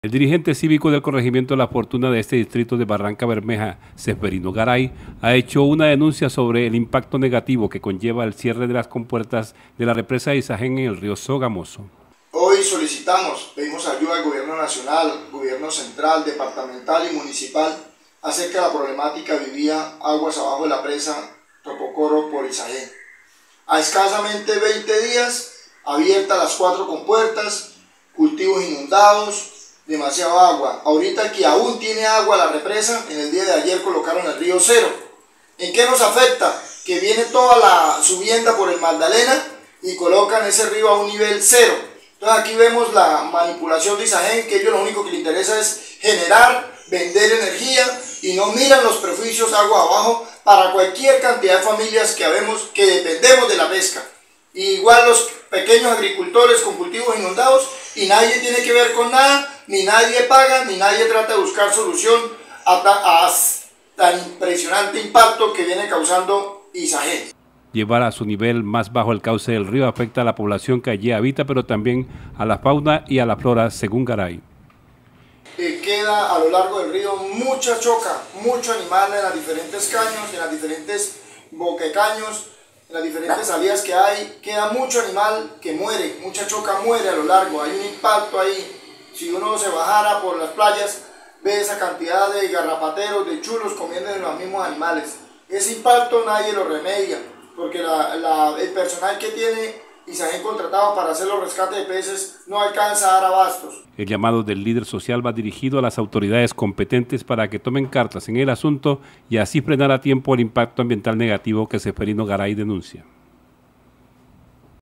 El dirigente cívico del corregimiento de La Fortuna de este distrito de Barranca Bermeja, Seferino Garay, ha hecho una denuncia sobre el impacto negativo que conlleva el cierre de las compuertas de la represa de Izajén en el río Sogamoso. Hoy pedimos ayuda al gobierno nacional, gobierno central, departamental y municipal acerca de la problemática vivida aguas abajo de la presa Topocoro por Izajén. A escasamente 20 días, abiertas las 4 compuertas, cultivos inundados, demasiada agua. Ahorita que aún tiene agua la represa, en el día de ayer colocaron el río cero. ¿En qué nos afecta? Que viene toda la subienda por el Magdalena y colocan ese río a un nivel cero. Entonces aquí vemos la manipulación de Izajén, que ellos lo único que les interesa es generar, vender energía y no miran los prejuicios agua abajo para cualquier cantidad de familias que habemos que dependemos de la pesca. Y igual los pequeños agricultores con cultivos inundados y nadie tiene que ver con nada, ni nadie paga, ni nadie trata de buscar solución a tan impresionante impacto que viene causando Izajén. Llevar a su nivel más bajo el cauce del río afecta a la población que allí habita, pero también a la fauna y a la flora, según Garay. Queda a lo largo del río mucha choca, mucho animal en las diferentes caños, en las diferentes boquecaños, en las diferentes salidas que hay, queda mucho animal que muere, mucha choca muere a lo largo, hay un impacto ahí. Si uno se bajara por las playas, ve esa cantidad de garrapateros, de chulos comiendo de los mismos animales. Ese impacto nadie lo remedia, porque el personal que tiene Izajén contratado para hacer los rescates de peces no alcanza a dar abastos. El llamado del líder social va dirigido a las autoridades competentes para que tomen cartas en el asunto y así frenar a tiempo el impacto ambiental negativo que Seferino Garay denuncia.